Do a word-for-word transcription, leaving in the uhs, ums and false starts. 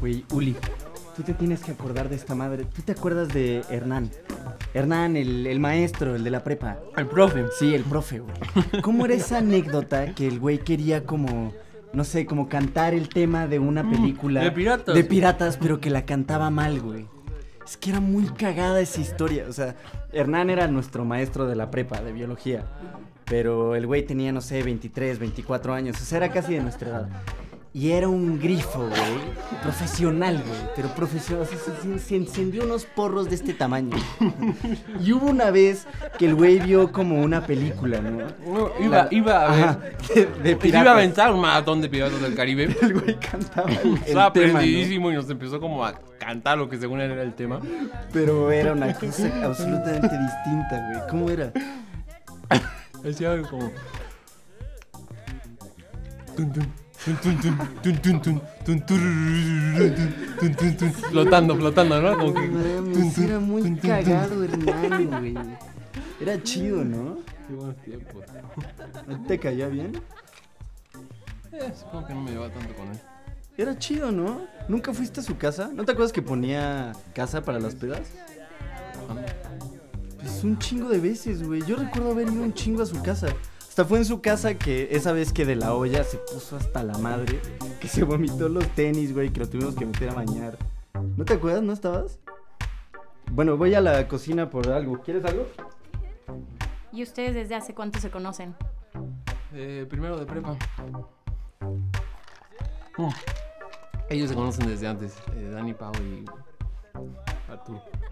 Güey, Uli, tú te tienes que acordar de esta madre. ¿Tú te acuerdas de Hernán? Hernán, el, el maestro, el de la prepa. El profe. Sí, el profe, güey. ¿Cómo era esa anécdota que el güey quería como, no sé, como cantar el tema de una película? De piratas. De piratas, pero que la cantaba mal, güey. Es que era muy cagada esa historia. O sea, Hernán era nuestro maestro de la prepa, de biología. Pero el güey tenía, no sé, veintitrés, veinticuatro años. O sea, era casi de nuestra edad. Y era un grifo, güey. Profesional, güey. Pero profesional. O sea, se, se encendió unos porros de este tamaño. Y hubo una vez que el güey vio como una película, ¿no? No, iba, La- iba a ver. Ajá, de, de Pues iba a aventar un maratón de piratas del Caribe. El güey cantaba el, el Estaba tema, aprendidísimo y nos empezó como a cantar lo que según él era el tema. ¿no? Pero era una cosa absolutamente distinta, güey. ¿Cómo era? Decía algo como... Tun, tun, tun, tun, tun, tun, tun, tun, turururururun, tun, tun, tun. Flotando, flotando, ¿no? Como que... No mames, era muy cagado, Hernán, güey. Era chido, ¿no? Qué buenos tiempos. ¿No te caía bien? Eh, supongo que no me llevaba tanto con él. Era chido, ¿no? ¿Nunca fuiste a su casa? ¿No te acuerdas que ponía casa para las pedas? Pues un chingo de veces, güey. Yo recuerdo haber ido un chingo a su casa. Hasta fue en su casa que esa vez que de la olla se puso hasta la madre, que se vomitó los tenis, güey, que lo tuvimos que meter a bañar. ¿No te acuerdas? ¿No estabas? Bueno, voy a la cocina por algo. ¿Quieres algo? ¿Y ustedes desde hace cuánto se conocen? Eh, primero de prepa. Mm. Ellos se conocen desde antes. Eh, Dani, Pau y Arturo.